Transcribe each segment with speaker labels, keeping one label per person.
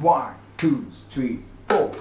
Speaker 1: One, two, three, four.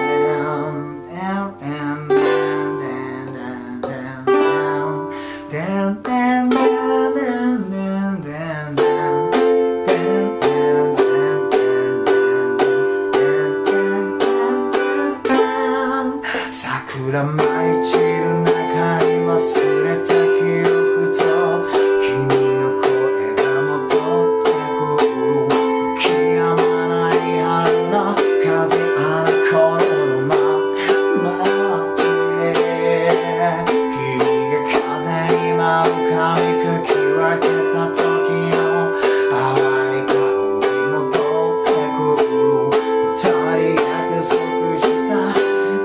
Speaker 1: 桜舞い散る中に忘れた記憶と君の声が戻ってくる。吹き止まない春の風、あの頃の待って君が風に舞う髪かき分けた時の淡い香り戻ってくる。二人約束した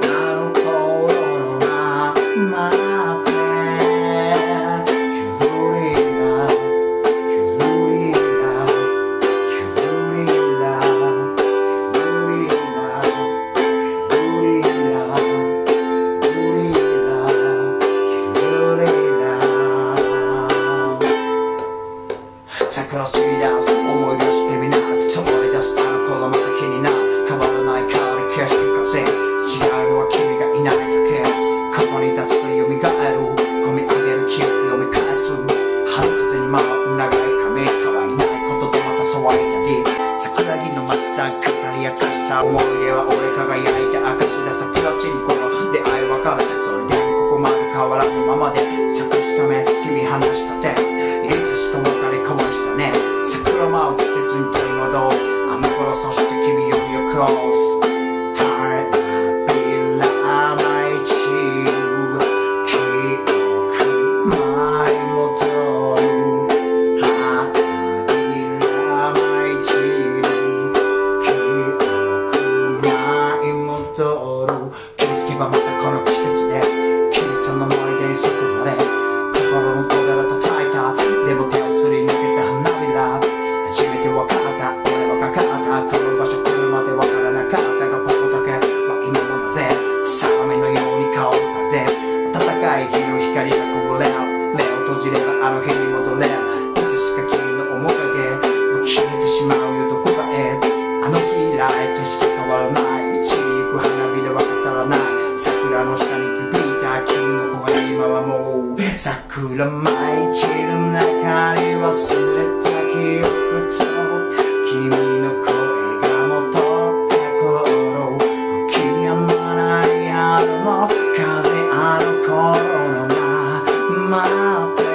Speaker 1: 桜散り出す思い出してみなくて思い出すあの頃また気になる変わらない香り景色風違うのは君がいないだけここに立つと蘇る込み上げる記憶読み返す春風に舞う長い髪とはいないことでまた騒いだり桜木の街だ語り明かした思い出は俺輝いて明かし出桜散り頃出会い別れそれでもここまで変わらぬままで咲くため君話したていつしか別れ交わしたね桜舞う季節に取り戻るあの頃そして君を見起こす花びら舞い散る記憶舞い戻る花びら舞い散る記憶舞い戻る気づけばまたこの季節で君との思い出に誘われ心の扉叩いたでも手をすり抜けた花びら初めて分かった俺はかかったこの場所来るまで分からなかったがここだけは今のだぜ相模のように香る風暖かい日の光がこぼれ目を閉じればあの日に戻れいつしか君の面影消えてしまうよどこかへあの日以来景色変わらない散りゆく花びらは語らない桜の下に響いた君の声今はもう桜舞い散る中に忘れた記憶と君の声が戻ってくる吹き止まない春の風あの頃の待って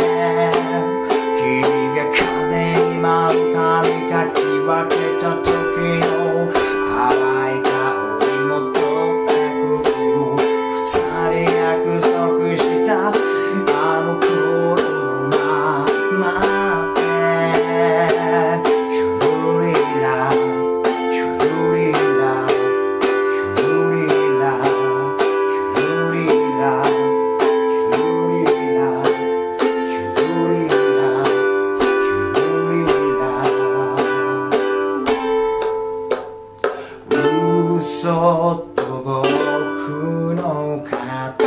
Speaker 1: 君が風に舞う髪かき分けた時の淡い香り戻ってくる二人約束したあの頃の待ってキュルリラキュルリラキュルリラキュルリラキュルリラキュルリラキュルリラ嘘と僕の肩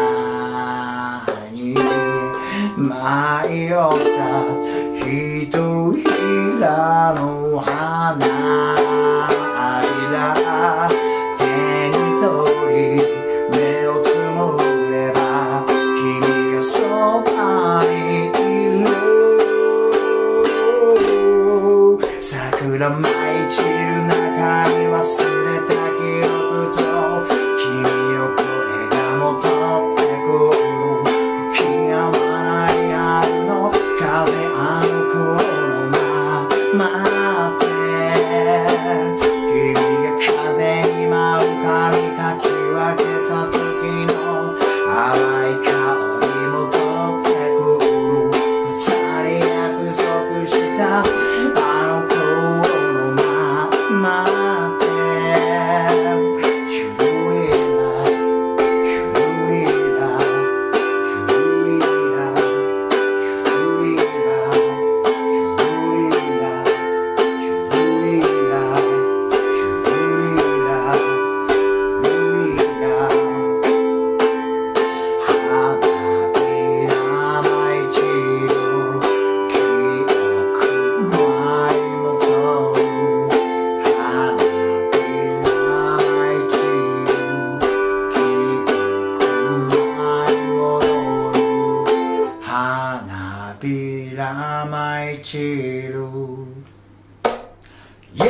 Speaker 1: に舞い寄ったひとひらの花びら手に取り目をつむれば君がそばにいる桜舞い散る中に忘れた記憶と君の声が戻ってくる吹き止まない春の風あの頃の待って君が風に舞う髪かき分けびら舞い散るイエ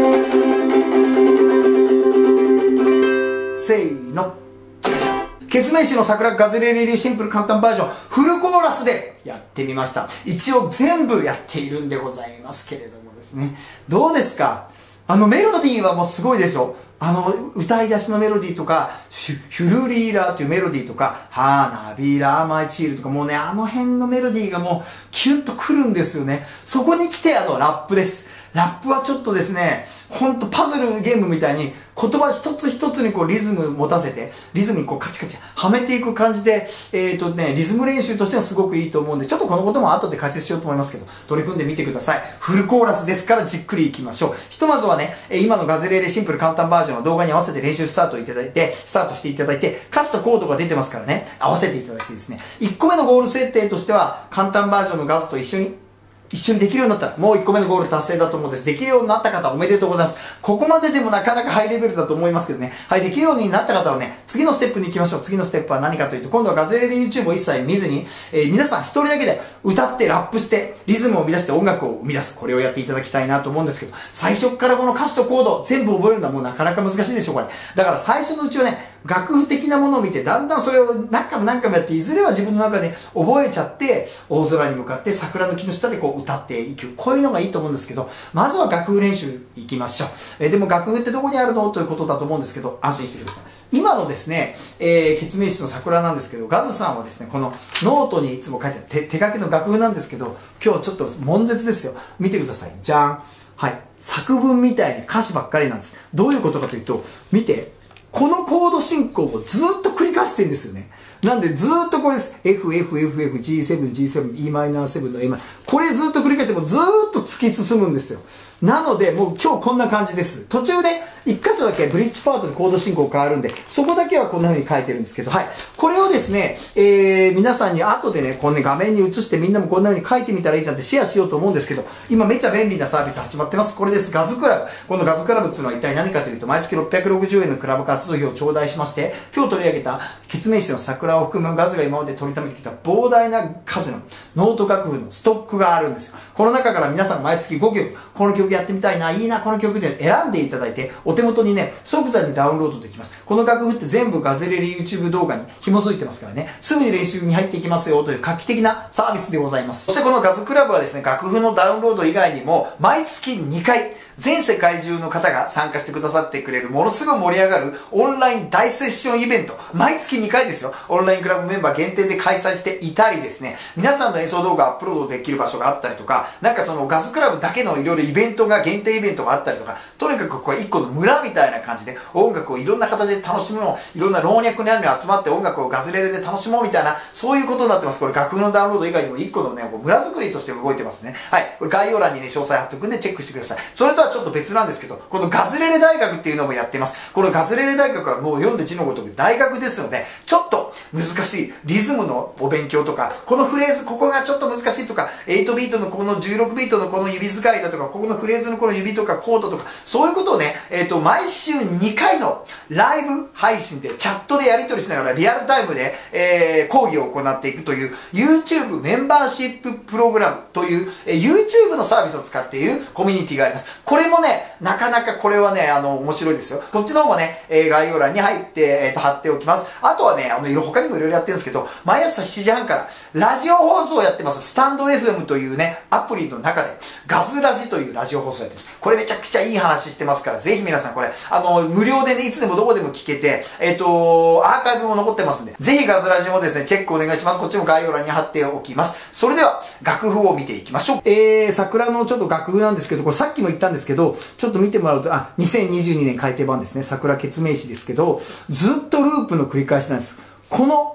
Speaker 1: ーイせーの。ケツメイシの桜ガズレレリシンプル簡単バージョンフルコーラスでやってみました。一応全部やっているんでございますけれどもですね、どうですか？メロディーはもうすごいでしょ。歌い出しのメロディーとか、ヒュルリーラーというメロディーとか、花びら舞い散るとか、もうね、あの辺のメロディーがもう、キュンとくるんですよね。そこに来て、ラップです。ラップはちょっとですね、ほんとパズルゲームみたいに言葉一つ一つにこうリズム持たせて、リズムにこうカチカチはめていく感じで、リズム練習としてはすごくいいと思うんで、ちょっとこのことも後で解説しようと思いますけど、取り組んでみてください。フルコーラスですからじっくりいきましょう。ひとまずはね、今のガズレレシンプル簡単バージョンの動画に合わせて練習スタートしていただいて、歌詞とコードが出てますからね、合わせていただいてですね、1個目のゴール設定としては、簡単バージョンのガズと一緒にできるようになったら、もう1個目のゴール達成だと思うんです。できるようになった方おめでとうございます。ここまででもなかなかハイレベルだと思いますけどね。はい、できるようになった方はね、次のステップに行きましょう。次のステップは何かというと、今度はガズレレ YouTube を一切見ずに、皆さん一人だけで歌ってラップして、リズムを生み出して音楽を生み出す。これをやっていただきたいなと思うんですけど、最初からこの歌詞とコード全部覚えるのはもうなかなか難しいでしょ、これ。だから最初のうちはね、楽譜的なものを見て、だんだんそれを何回も何回もやって、いずれは自分の中で覚えちゃって、大空に向かって桜の木の下でこう歌っていく。こういうのがいいと思うんですけど、まずは楽譜練習いきましょう。でも楽譜ってどこにあるのということだと思うんですけど、安心してください。今のですね、ケツメイシの桜なんですけど、ガズさんはですね、このノートにいつも書いてある手書きの楽譜なんですけど、今日ちょっと悶絶ですよ。見てください。じゃん。はい。作文みたいに歌詞ばっかりなんです。どういうことかというと、見て。このコード進行をずーっと繰り返してるんですよね。なんでずーっとこれです。F, F, F, F, G7, G7, Em7 の Em。これずーっと繰り返してもずーっと突き進むんですよ。なので、もう今日こんな感じです。途中で一箇所だけブリッジパートでコード進行変わるんで、そこだけはこんな風に書いてるんですけど、はい。これをですね、皆さんに後でね、このね、画面に映してみんなもこんな風に書いてみたらいいじゃんってシェアしようと思うんですけど、今めっちゃ便利なサービス始まってます。これです。ガズクラブ。このガズクラブっていうのは一体何かというと、毎月660円のクラブ活動費を頂戴しまして、今日取り上げたケツメイシの桜を含むガズが今まで取りためてきた膨大な数のノート楽譜のストックがあるんですよ。この中から皆さん毎月5曲、この曲やってみたいな、いいな、この曲で選んでいただいて、お手元にね、即座にダウンロードできます。この楽譜って全部ガズレレ YouTube 動画に紐づいてますからね、すぐに練習に入っていきますよという画期的なサービスでございます。そしてこのガズクラブはですね、楽譜のダウンロード以外にも、毎月2回、全世界中の方が参加してくださってくれるものすごい盛り上がるオンライン大セッションイベント。毎月2回ですよ。オンラインクラブメンバー限定で開催していたりですね。皆さんの演奏動画アップロードできる場所があったりとか、なんかそのガズクラブだけのいろいろイベントが、限定イベントがあったりとか、とにかくこれ一個の村みたいな感じで音楽をいろんな形で楽しむの、いろんな老若男女集まって音楽をガズレレで楽しもうみたいな、そういうことになってます。これ楽譜のダウンロード以外にも一個のね、村作りとして動いてますね。はい。これ概要欄にね、詳細貼っておくんでチェックしてください。それとはちょっと別なんですけど、このガズレレ大学っていうのもやっています。このガズレレ大学はもう読んで字のごとく大学ですので、ちょっと難しいリズムのお勉強とか、このフレーズここがちょっと難しいとか、8ビートのこの16ビートのこの指使いだとか、ここのフレーズのこの指とかコードとか、そういうことをね、毎週2回のライブ配信でチャットでやり取りしながらリアルタイムで、講義を行っていくという YouTube メンバーシッププログラムという、YouTube のサービスを使っているコミュニティがあります。これもね、なかなかこれはね、面白いですよ。こっちの方もね、概要欄に入って、貼っておきます。あとはね、他にもいろいろやってるんですけど、毎朝7時半からラジオ放送をやってます。スタンド FM というね、アプリの中でガズラジというラジオ放送やってます。これめちゃくちゃいい話してますから、ぜひ皆さんこれ、無料でね、いつでもどこでも聞けて、アーカイブも残ってますんで、ぜひガズラジもですね、チェックお願いします。こっちも概要欄に貼っておきます。それでは、楽譜を見ていきましょう。桜のちょっと楽譜なんですけど、これさっきも言ったんですけど、ちょっと見てもらうと、2022年改訂版ですね、桜ケツメイシですけど、ずっとループの繰り返しなんです。この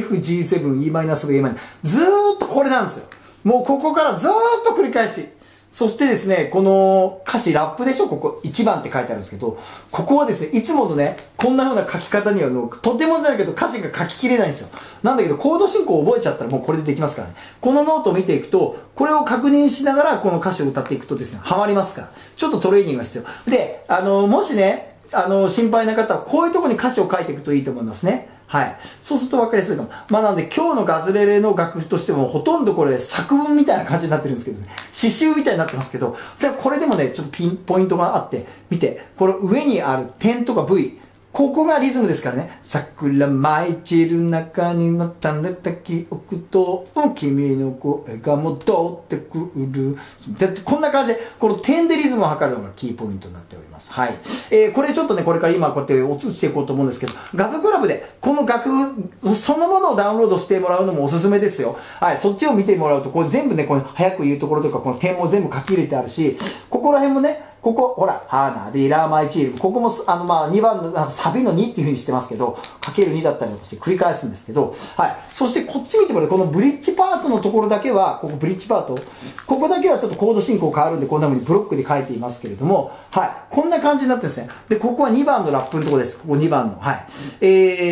Speaker 1: FG7、Em7、ずーっとこれなんですよ。もうここからずーっと繰り返し。そしてですね、この歌詞ラップでしょ、ここ1番って書いてあるんですけど、ここはですね、いつものね、こんな風な書き方にはとてもじゃないけど歌詞が書ききれないんですよ。なんだけど、コード進行を覚えちゃったらもうこれでできますからね。このノートを見ていくと、これを確認しながらこの歌詞を歌っていくとですね、ハマりますから。ちょっとトレーニングが必要。で、もしね、心配な方はこういうところに歌詞を書いていくといいと思いますね。
Speaker 2: はい。そうすると分かりやすいかも。まあなんで今日のガズレレの楽譜としてもほとんどこれ作文みたいな感じになってるんですけどね。詩集みたいになってますけど、でもこれでもね、ちょっとポイントがあって、見て、この上にある点とか V、ここがリズムですからね。桜舞い散る中にのたれた記憶と、君の声が戻ってくる。だってこんな感じで、この点でリズムを測るのがキーポイントになっております。はい。これちょっとね、これから今こうやって映していこうと思うんですけど、ガズクラブでこの楽譜そのものをダウンロードしてもらうのもおすすめですよ。はい。そっちを見てもらうと、これ全部ね、この早く言うところとか、この点も全部書き入れてあるし、ここら辺もね、ここ、ほら、花びら舞い散る。ここも、まあ、2番の、サビの2っていう風にしてますけど、かける2だったりとかして繰り返すんですけど、はい。そしてこっち見てもらう、このブリッジパートのところだけは、ここブリッジパート、ここだけはちょっとコード進行変わるんで、こんな風にブロックで書いていますけれども、はい。こんな感じになってるんですね。で、ここは2番のラップのところです。ここ2番の。はい。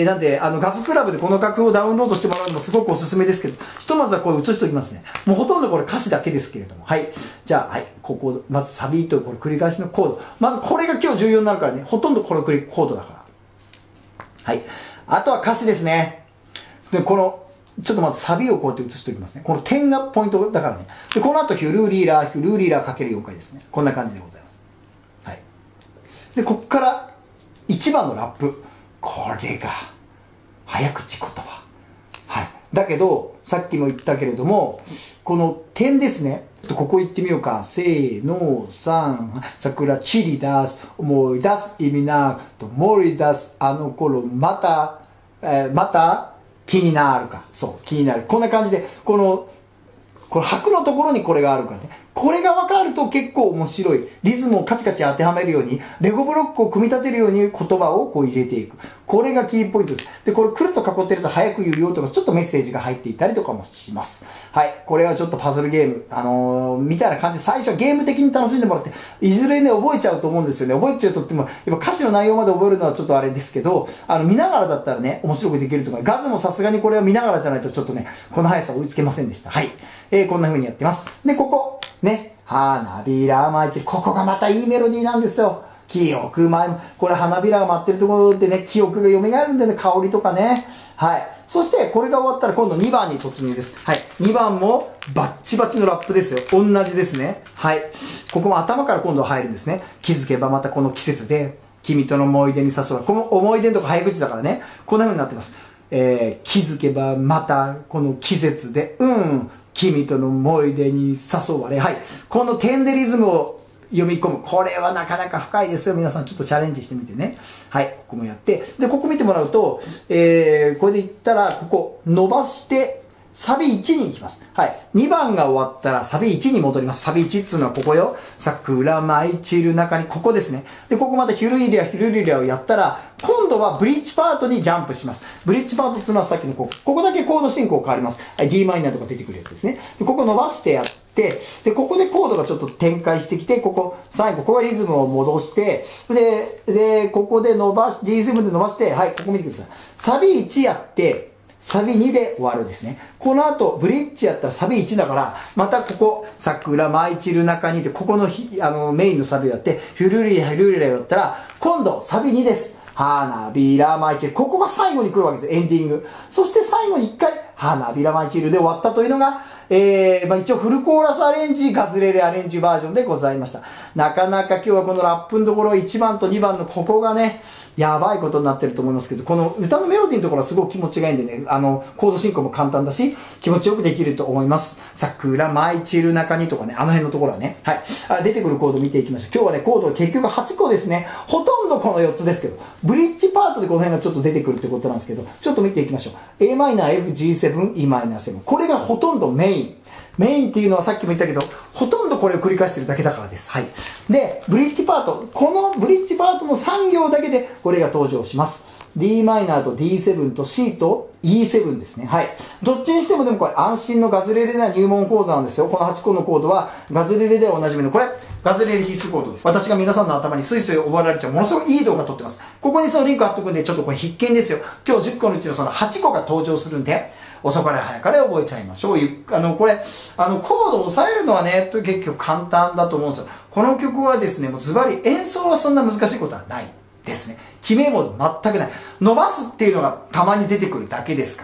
Speaker 2: なんで、ガズクラブでこの楽譜をダウンロードしてもらうのもすごくおすすめですけど、ひとまずはこれ映しておきますね。もうほとんどこれ歌詞だけですけれども、はい。じゃあ、はい。ここ、まずサビとこれ繰り返しのコード。まずこれが今日重要になるからね、ほとんどこれコードだから。はい。あとは歌詞ですね。で、ちょっとまずサビをこうやって映しておきますね。この点がポイントだからね。で、この後ヒュルーリーラー、ヒュルーリーラーかける4回ですね。こんな感じでございます。はい。で、こっから1番のラップ。これが、早口言葉。はい。だけど、さっきも言ったけれども、この点ですね。ここ行ってみようか。せーの、桜散り出す、思い出す、意味なく、思い出す、あの頃、また、気になるか。そう、気になる。こんな感じで、この拍のところにこれがあるからね。これが分かると結構面白い。リズムをカチカチ当てはめるように、レゴブロックを組み立てるように言葉をこう入れていく。これがキーポイントです。で、これくるっと囲ってると早く言うよとか、ちょっとメッセージが入っていたりとかもします。はい。これはちょっとパズルゲーム、みたいな感じで、最初はゲーム的に楽しんでもらって、いずれね、覚えちゃうと思うんですよね。覚えちゃうとっても、やっぱ歌詞の内容まで覚えるのはちょっとあれですけど、見ながらだったらね、面白くできるとか、ガズもさすがにこれは見ながらじゃないとちょっとね、この速さ追いつけませんでした。はい。こんな風にやってます。で、ここ、ね。花びら舞い散る。ここがまたいいメロディーなんですよ。記憶前も、これ花びらが舞ってるところでね、記憶が蘇るんでね、香りとかね。はい。そして、これが終わったら今度2番に突入です。はい。2番もバッチバチのラップですよ。同じですね。はい。ここも頭から今度は入るんですね。気づけばまたこの季節で、君との思い出に誘う。この思い出のとこ早口だからね。こんな風になってます。気づけばまたこの季節で、君との思い出に誘われ。はい。この点でリズムを読み込む。これはなかなか深いですよ。皆さんちょっとチャレンジしてみてね。はい。ここもやって。で、ここ見てもらうと、これで言ったら、ここ伸ばして、サビ1に行きます。はい。2番が終わったらサビ1に戻ります。サビ1っていうのはここよ。桜舞い散る中にここですね。で、ここまたヒュルリリアをやったら、今度はブリッジパートにジャンプします。ブリッジパートっていうのはさっきのここだけコード進行変わります。はい。d マイナーとか出てくるやつですね。で、ここ伸ばしてやって、で、ここでコードがちょっと展開してきて、最後、ここはリズムを戻して、で、ここで伸ばし、G7 で伸ばして、はい、ここ見てください。サビ1やって、サビ2で終わるんですね。この後、ブリッジやったらサビ1だから、またここ、桜舞い散る中にって、ここのメインのサビをやって、ヒュルリラやったら、今度、サビ2です。花びら舞い散る。ここが最後に来るわけです。エンディング。そして最後に一回、花びら舞い散るで終わったというのが、一応フルコーラスアレンジ、ガズレレアレンジバージョンでございました。なかなか今日はこのラップのところ、1番と2番のここがね、やばいことになってると思いますけど、この歌のメロディーのところはすごく気持ちがいいんでね、コード進行も簡単だし、気持ちよくできると思います。桜舞い散る中にとかね、あの辺のところはね、はい。出てくるコード見ていきましょう。今日はね、コード結局8個ですね。ほとんどこの4つですけど、ブリッジパートでこの辺がちょっと出てくるってことなんですけど、ちょっと見ていきましょう。Am、F、G7、Em7。これがほとんどメイン。メインっていうのはさっきも言ったけど、ほとんどこれを繰り返してるだけだからです。はい。で、ブリッジパート。このブリッジパートの3行だけでこれが登場します。d マイナーと D7 と C と E7 ですね。はい。どっちにしてもでもこれ安心のガズレレな入門コードなんですよ。この8個のコードはガズレレでおなじみのこれ。ガズレレ必須コードです。私が皆さんの頭にスイスイ覚えられちゃうものすごいいい動画撮ってます。ここにそのリンク貼っとくんで、ちょっとこれ必見ですよ。今日10個のうちのその8個が登場するんで、遅かれ早かれ覚えちゃいましょう。これ、コードを押さえるのはね、結局簡単だと思うんですよ。この曲はですね、もうズバリ演奏はそんな難しいことはない。 ですね。決めも全くない。伸ばすっていうのがたまに出てくるだけですから。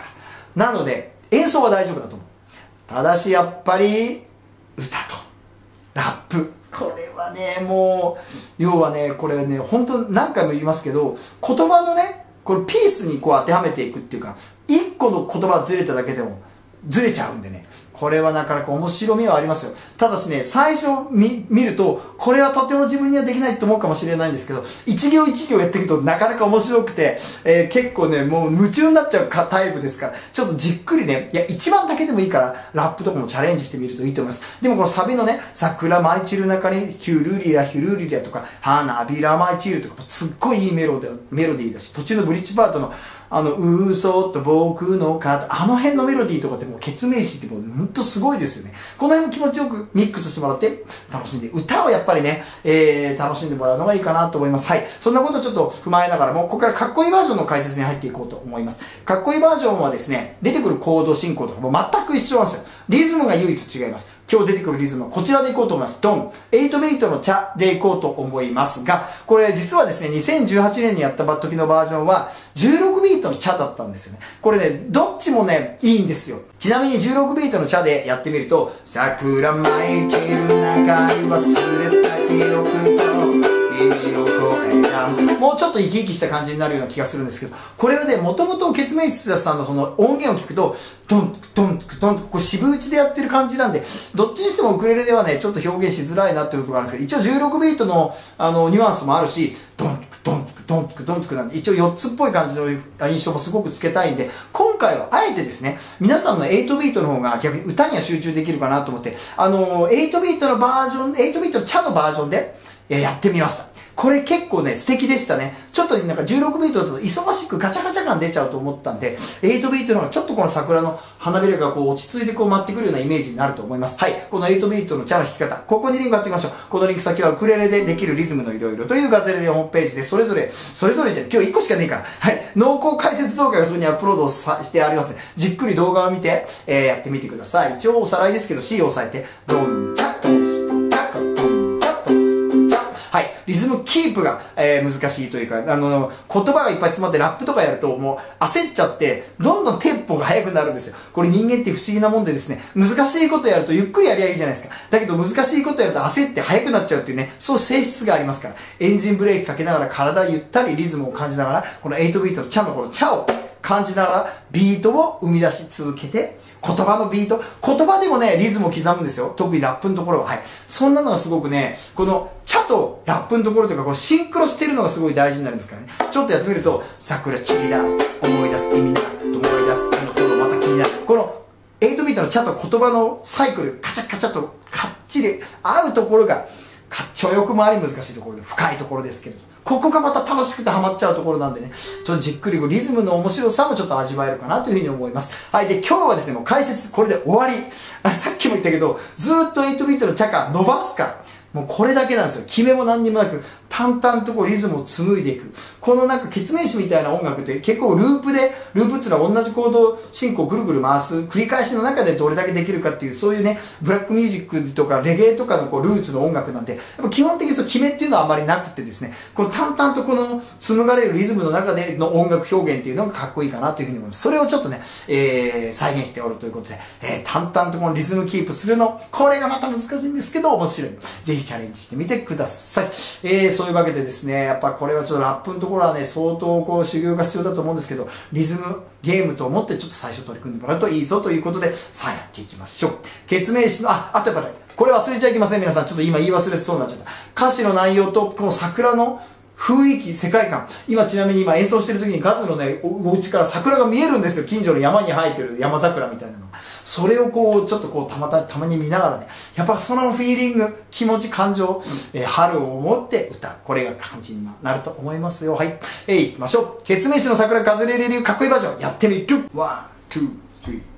Speaker 2: なので、演奏は大丈夫だと思う。ただしやっぱり、歌と、ラップ。これはね、もう、要はね、これね、本当何回も言いますけど、言葉のね、これピースにこう当てはめていくっていうか、一個の言葉ずれただけでも、ずれちゃうんでね。これはなかなか面白みはありますよ。ただしね、最初見ると、これはとても自分にはできないと思うかもしれないんですけど、一行一行やっていくとなかなか面白くて、結構ね、もう夢中になっちゃうタイプですから、ちょっとじっくりね、いや、一番だけでもいいから、ラップとかもチャレンジしてみるといいと思います。でもこのサビのね、桜舞い散る中に、ヒュルリラヒュルリラとか、花びら舞い散るとか、すっごいいいメロディーだし、途中のブリッジパートの、嘘と僕の肩、あの辺のメロディーとかってもうケツメイシってもうほんとすごいですよね。この辺も気持ちよくミックスしてもらって楽しんで、歌をやっぱりね、楽しんでもらうのがいいかなと思います。はい。そんなことをちょっと踏まえながらも、ここからかっこいいバージョンの解説に入っていこうと思います。かっこいいバージョンはですね、出てくるコード進行とかも全く一緒なんですよ。リズムが唯一違います。今日出てくるリズムはこちらでいこうと思います。ドン。8ビートの茶でいこうと思いますが、これ実はですね、2018年にやった時のバージョンは16ビートの茶だったんですよね。これね、どっちもね、いいんですよ。ちなみに16ビートの茶でやってみると、桜舞い散る中に忘れた記憶と、君の声がもうちょっと生き生きした感じになるような気がするんですけど、これはね、もともとケツメイシさんのその音源を聞くと、ドンドンドンとこう渋打ちでやってる感じなんで、どっちにしてもウクレレではね、ちょっと表現しづらいなっていうところがあるんですけど、一応16ビートのニュアンスもあるし、ドンドンドンドンなんで、一応4つっぽい感じの印象もすごくつけたいんで、今回はあえてですね、皆さんの8ビートの方が逆に歌には集中できるかなと思って、8ビートのバージョン、8ビートの茶のバージョンでやってみました。これ結構ね、素敵でしたね。ちょっとなんか16ビートだと忙しくガチャガチャ感出ちゃうと思ったんで、8ビートの方がちょっとこの桜の花びらがこう落ち着いてこう舞ってくるようなイメージになると思います。はい。この8ビートの茶の弾き方、ここにリンク貼っておきましょう。このリンク先はウクレレでできるリズムのいろいろというガゼレレホームページでそれぞれじゃ今日1個しかねえから。はい。濃厚解説動画がそこにアップロードしてありますね。じっくり動画を見て、やってみてください。一応おさらいですけど C を押さえて、ドンチャッドンスドンチャッドンチャッドンスチャッ。はい。リズムキープが、難しいというか、言葉がいっぱい詰まってラップとかやるともう焦っちゃって、どんどんテンポが速くなるんですよ。これ人間って不思議なもんでですね、難しいことやるとゆっくりやりゃいいじゃないですか。だけど難しいことやると焦って速くなっちゃうっていうね、そう性質がありますから、エンジンブレーキかけながら体ゆったりリズムを感じながら、この8ビートのチャのこのチャを感じながらビートを生み出し続けて、言葉のビート、言葉でもね、リズムを刻むんですよ。特にラップのところは。はい。そんなのがすごくね、この、茶とラップのところというか、こうシンクロしてるのがすごい大事になりますからね。ちょっとやってみると、桜散り出す、思い出す、意味な、思い出す、頃また気になる。この、8ビートの茶と言葉のサイクル、カチャカチャとかっちり合うところが、かっちょよくもあり難しいところで、深いところですけれど。ここがまた楽しくてハマっちゃうところなんでね、ちょっとじっくりリズムの面白さもちょっと味わえるかなというふうに思います。はい。で、今日はですね、もう解説、これで終わり。さっきも言ったけど、ずーっと8ビートの茶か伸ばすか。もうこれだけなんですよ。決めも何にもなく、淡々とこうリズムを紡いでいく。このなんかケツメイシみたいな音楽って結構ループっていうのは同じコード進行をぐるぐる回す繰り返しの中でどれだけできるかっていう、そういうね、ブラックミュージックとかレゲエとかのこうルーツの音楽なんて、やっぱ基本的にそう決めっていうのはあまりなくてですね、この淡々とこの紡がれるリズムの中での音楽表現っていうのがかっこいいかなというふうに思います。それをちょっとね、再現しておるということで、淡々とこのリズムキープするの、これがまた難しいんですけど面白い。ぜひチャレンジしてみてください。そういうわけでですね、やっぱこれはちょっとラップのところはね、相当こう修行が必要だと思うんですけど、リズムゲームと思ってちょっと最初取り組んでもらうといいぞということで、さあやっていきましょう。ケツメイシの、あとやっぱり、これ忘れちゃいけません。皆さん、ちょっと今言い忘れそうになっちゃった。歌詞の内容と、この桜の雰囲気、世界観。今ちなみに今演奏してる時にガズのね、お家から桜が見えるんですよ。近所の山に生えてる山桜みたいなの。それをこう、ちょっとこう、たまに見ながらね、やっぱそのフィーリング、気持ち、感情、春を思って歌う。これが感じになると思いますよ。はい。行きましょう。ケツメイシの桜カズレレ流かっこいいバージョン、やってみる。ワン、ツー、スリー。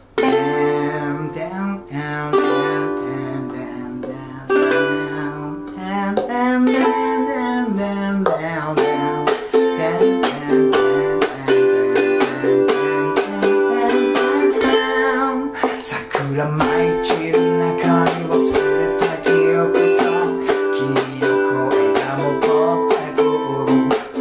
Speaker 2: 桜舞い散る中に忘れた記憶と君の声が戻った頃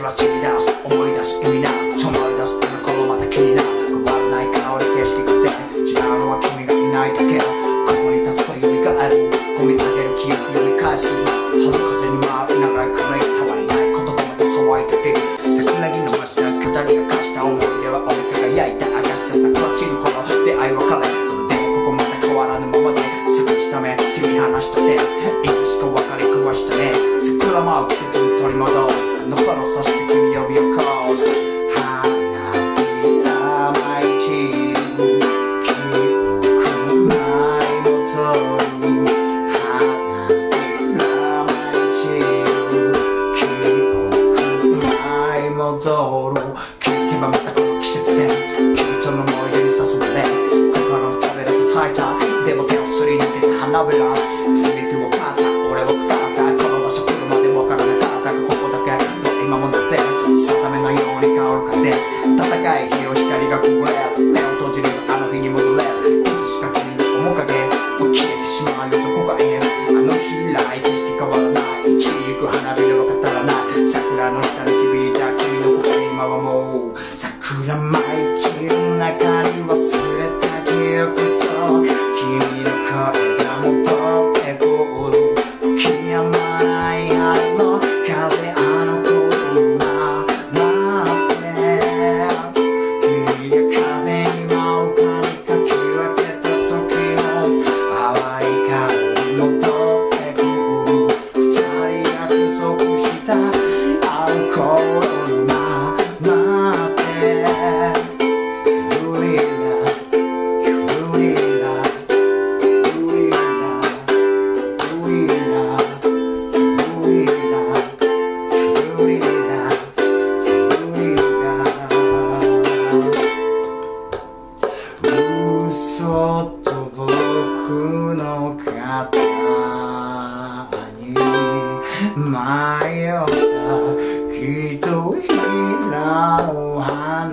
Speaker 1: から散り出す思い出す意味なちょまり出すあの頃また気になる変わらない香り景色が全違うのは君がいないだけここに立つと蘇る込み上げる記憶読み返す春風に舞う長い壁たわりない言葉まで騒いでて桜木の街の語り明かした思い出は折り輝いて明かした桜散る頃出会い別れそれでもここまで変わらぬままで探した目切り離した手いつしか分かり食わしたね桜舞う季節に取り戻すの頃そして君呼び起こす花びら舞い散る記憶ないもと戻る気づけばまたこの季節で君との思い出に誘われ心の食べられて咲いたでも手をすり抜けて花びら全て分かった俺分かったこの場所来るまで分からなかったがここだけの今もなぜ定めのように香る風暖かい日の光がこぼれ目を閉じるあの日に戻れいつしか君の面影も消えてしまうよどこかへあの日以来景色変わらない散りゆく花びらは語らない桜の下で響いた今はもう桜舞い散る中に忘れた記憶と君の声が戻ってくる吹き止まない春の風あの頃が待って君が風に舞う髪かき分けた時の淡い香り戻ってくる二人約束したあの頃毎朝ひとひらの花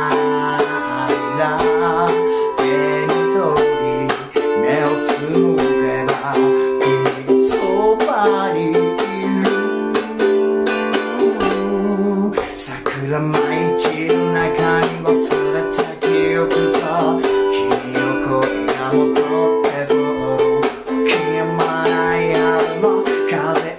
Speaker 1: 間手に取り目をつむれば君そばにいる桜舞い散る中に忘れた記憶と君の声が戻ってくる消えまない春の風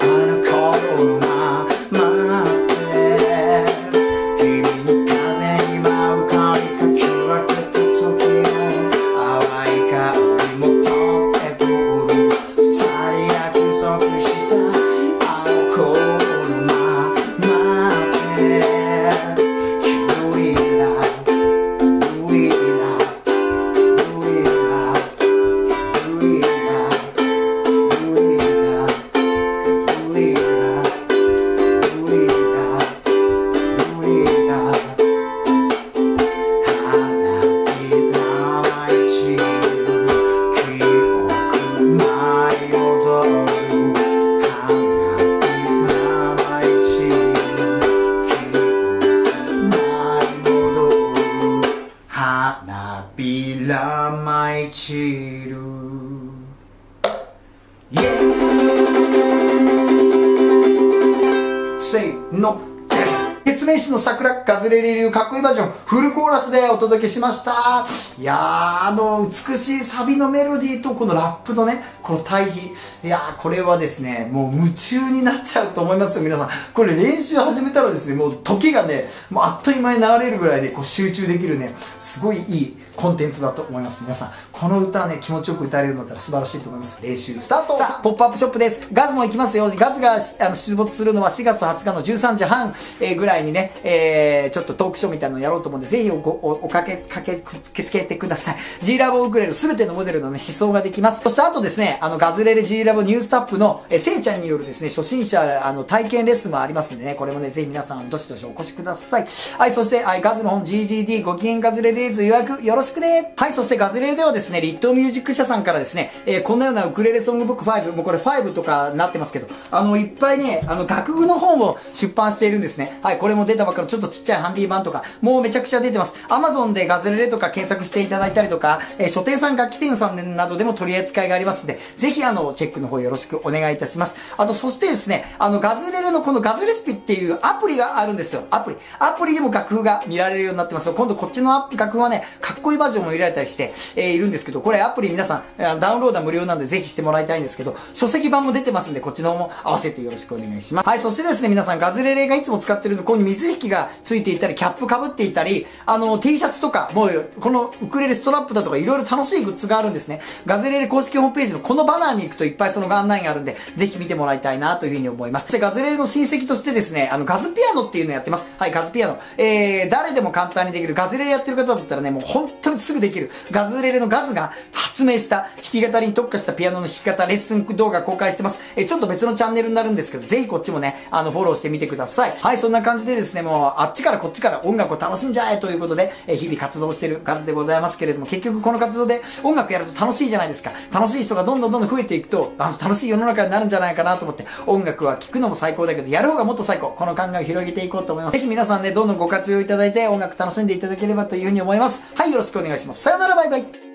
Speaker 1: びら舞い散るせーのケツメイシの桜ガズレレ流かっこいいバージョンフルコーラスでお届けしました。いやー美しいサビのメロディーとこのラップのねこの対比、いやーこれはですねもう夢中になっちゃうと思いますよ皆さん。これ練習始めたらですねもう時がねもうあっという間に流れるぐらいでこう集中できるねすごいいいコンテンツだと思います。皆さんこの歌ね気持ちよく歌えるようになったら素晴らしいと思います。練習スタート。さあポップアップショップです。ガズも行きますよ。ガズが出没するのは4月20日の13時半ぐらいにね、ちょっとトークショーみたいなのやろうと思うんでぜひおかけつけてください。 G ラボウクレレ全てのモデルのね思想ができます。そしてあとですねガズレレ G ラボニュースタップのせいちゃんによるですね初心者体験レッスンもありますんでねこれもねぜひ皆さんどしどしお越しください。はいそしてガズの本 GGD ご機嫌ガズレレーズ予約よろしく
Speaker 2: しくね。はい、そしてガズレレではですね、リットーミュージック社さんからですね、こんなようなウクレレソングブック5、もうこれ5とかなってますけど、いっぱいね、楽譜の本を出版しているんですね。はい、これも出たばっかり、ちょっとちっちゃいハンディ版とか、もうめちゃくちゃ出てます。Amazon でガズレレとか検索していただいたりとか、書店さん、楽器店さんなどでも取り扱いがありますので、ぜひチェックの方よろしくお願いいたします。そしてですね、ガズレレのこのガズレシピっていうアプリがあるんですよ。アプリでも楽譜が見られるようになってますよ。今度こっちの楽譜はね、かっこいいバージョンも見られたりして、いるんですけど、これアプリ皆さん、ダウンロードは無料なんでぜひしてもらいたいんですけど、書籍版も出てますんで、こっちの方も合わせてよろしくお願いします。はい、そしてですね、皆さん、ガズレレがいつも使ってるの、ここに水引がついていたり、キャップ被っていたり、T シャツとか、もう、このウクレレストラップだとか、いろいろ楽しいグッズがあるんですね。ガズレレ公式ホームページのこのバナーに行くといっぱいその案内があるんで、ぜひ見てもらいたいなというふうに思います。そしてガズレレの親戚としてですね、ガズピアノっていうのをやってます。はい、ガズピアノ。誰でも簡単にできる、ガズレレやってる方だったらね、もう本当にすぐできる、ガズレレのガズが発明した弾き語りに特化したピアノの弾き方、レッスン動画公開してます。ちょっと別のチャンネルになるんですけど、ぜひこっちもね、フォローしてみてください。はい、そんな感じでですね、もう、あっちからこっちから音楽を楽しんじゃえということで、日々活動してるガズでございますけれども、結局この活動で音楽やると楽しいじゃないですか。楽しい人がどんどん増えていくと、楽しい世の中になるんじゃないかなと思って、音楽は聴くのも最高だけど、やる方がもっと最高。この考えを広げていこうと思います。ぜひ皆さんね、どんどんご活用いただいて、音楽楽しんでいただければというふうに思います。はい、よろしくお願いします。さよなら、バイバイ。